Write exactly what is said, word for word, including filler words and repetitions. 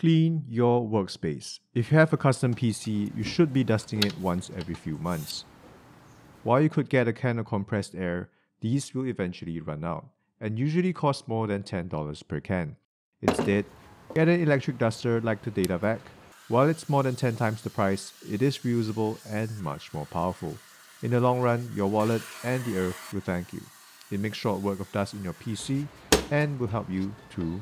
Clean your workspace. If you have a custom P C, you should be dusting it once every few months. While you could get a can of compressed air, these will eventually run out, and usually cost more than ten dollars per can. Instead, get an electric duster like the DataVac. While it's more than ten times the price, it is reusable and much more powerful. In the long run, your wallet and the earth will thank you. It makes short work of dust in your P C and will help you to